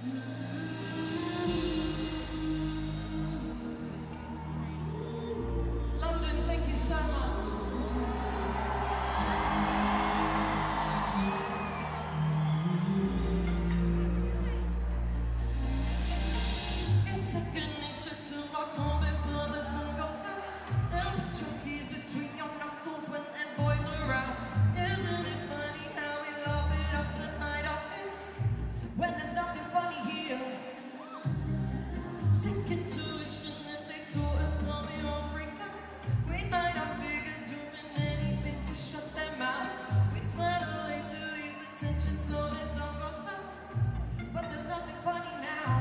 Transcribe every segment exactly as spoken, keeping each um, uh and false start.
London, thank you so much. It's second nature to rock home before the sun goes down. And put your keys between your knuckles when there's boys around. Isn't it funny how we laugh it off to hide our fear when there's nothing funny here? Sick intuition that they taught us on we won't freak out. We hide our figures doing anything to shut their mouths. We smile away to ease the tension so they don't go south. But there's nothing funny now.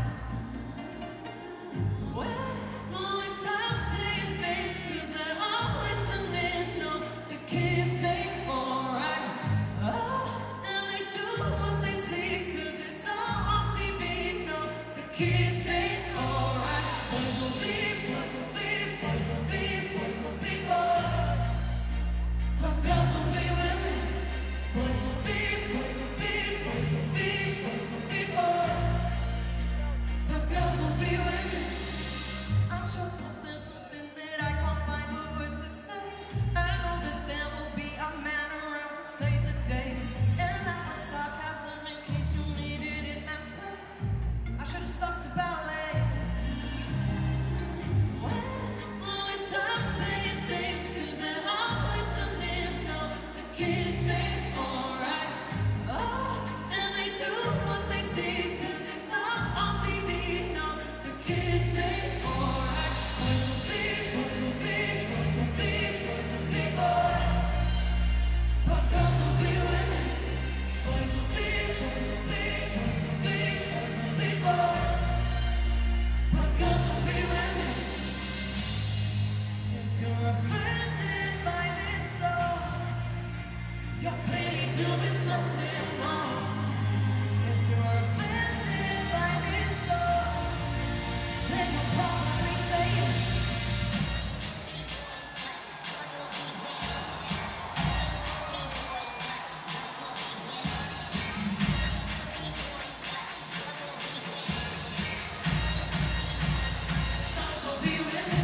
Well, we stop saying things cause they're all listening. No, the kids ain't alright. Oh, and they do what they see cause it's all on T V. No, the kids ain't alright. Boys will be, boys will be, boys will be, boys will be boys. But girls will be women. Boys will be, boys will be, boys will be, boys will be boys. But girls will be women. I'm sure that there's something that I can't find the words to say. I know that there will be a man around to save the day. And that was sarcasm in case you needed it mansplained. I should have stopped to ballet. When we stop saying things cause they're all listening. No, the kids ain't alright. Oh, and they do what they see cause it's all on T V. No, the kids ain't alright. Boys will be, boys will be, boys will be, boys will be boys. But girls will be women. Boys will be, boys will be, boys will be, boys will be boys. But girls will be women. If you're offended by this song, you're clearly doing something wrong. If you're offended by this song, then you're probably saying girls will be women.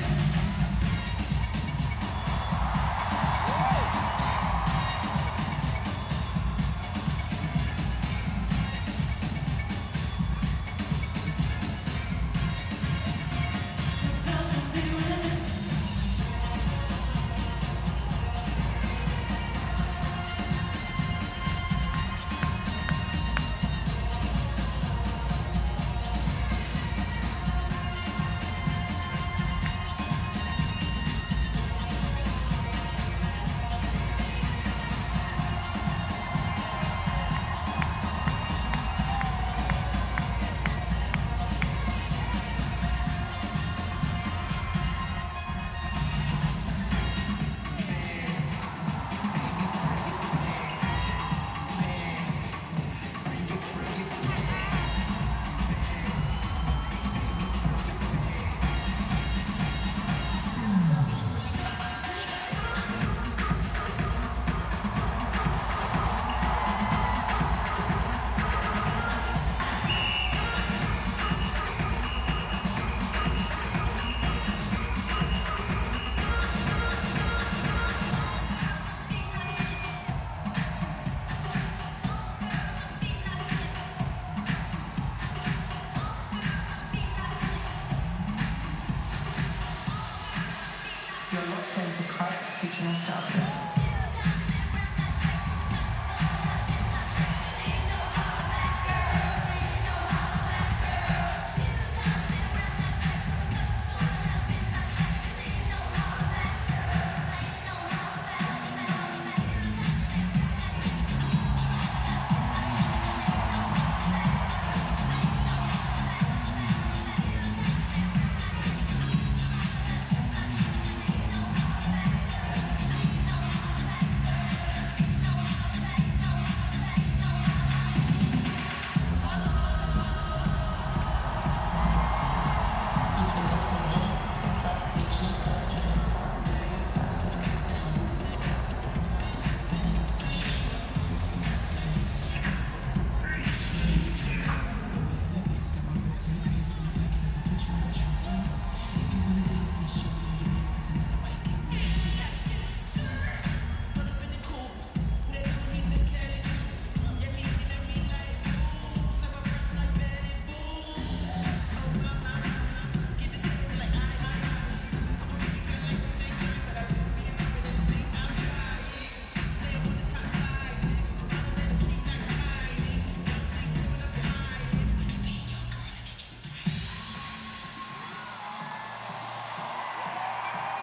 Girls will be women. You're locked into Club Future Nostalgia.